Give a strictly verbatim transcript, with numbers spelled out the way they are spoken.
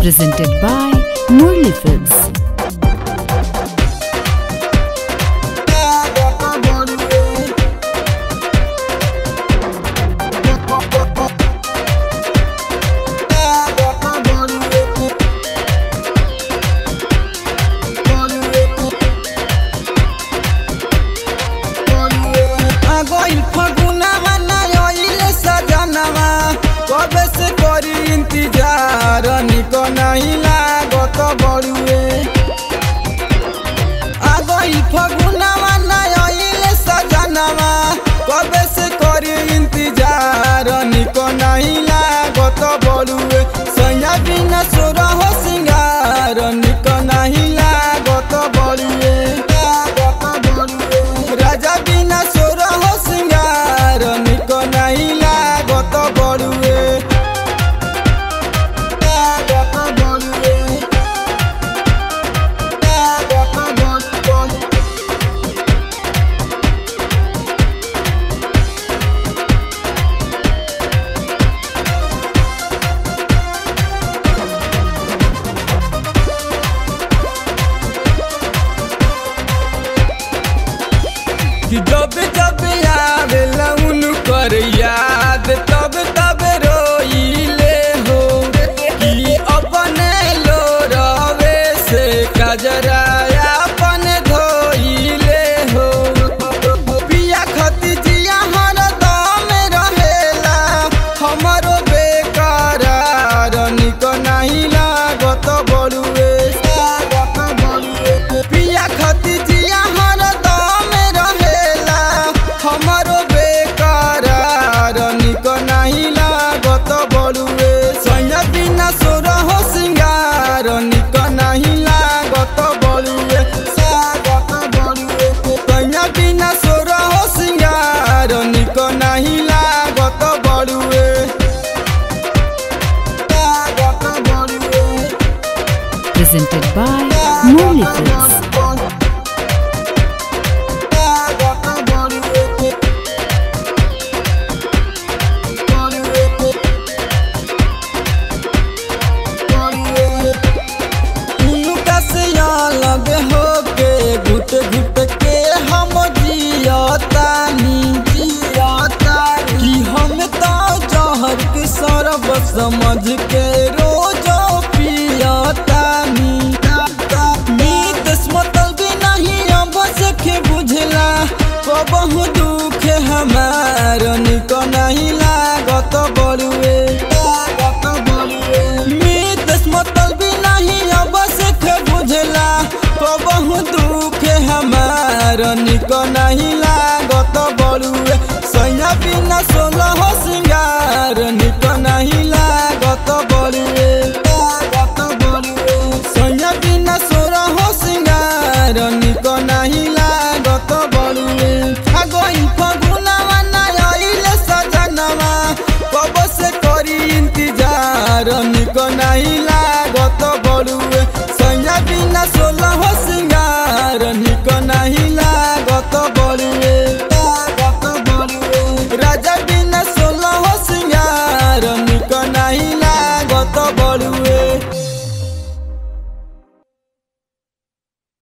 presented by Murli Films. निको नहीं लागत बड़ुए आगई फगुनवा नइले सजनवा कबे से करी इंतजार निको नहीं लागत बड़ुए सैया बिना सोरा हो सिंगार निको नहीं लागत बड़ुए राजा बिना सोरा हो सिंगार निको नहीं लागत बड़ुए कि जब जब आवेला उनकर याद तब तब रोइले हो कि अपने लो रवे से कजरा अपन धोइले हो पिया खती जिया हर दम रहेला हमरो बेकरार निको नहीं लागत बड़ुए पिया खती जिया हर हमारो बेकरार निको नहीं लागत बड़ुए सैया बिना सोरा हो सिंगार निको नहीं लागत बड़ुए सैया बिना सोरा हो सिंगार निको नहीं लागत बड़ुए Presented by Murli Films. घुट घुट के हम जियतानी कि हम तो जहर के सरब समझ के रोज पियतानी नीत मतल भी नहीं अब सके बुझला कबहू दुख हमार निको नहीं लागत बड़ुए नीत मतल भी नहीं अब सके बुझला कबहू दुख हमार निको नहीं लागत बड़ुए सैया बिना सोलह हो सिंगार निको नहीं लागत बड़ुए सैया बिना सोलह हो सिंगार निको नहीं लागत बड़ुए आगई फगुनवा नइले सजनवा कब से करी इंतजार निको नहीं लागत बड़ुए सैया बिना सोलह हो सिंगार निको नहीं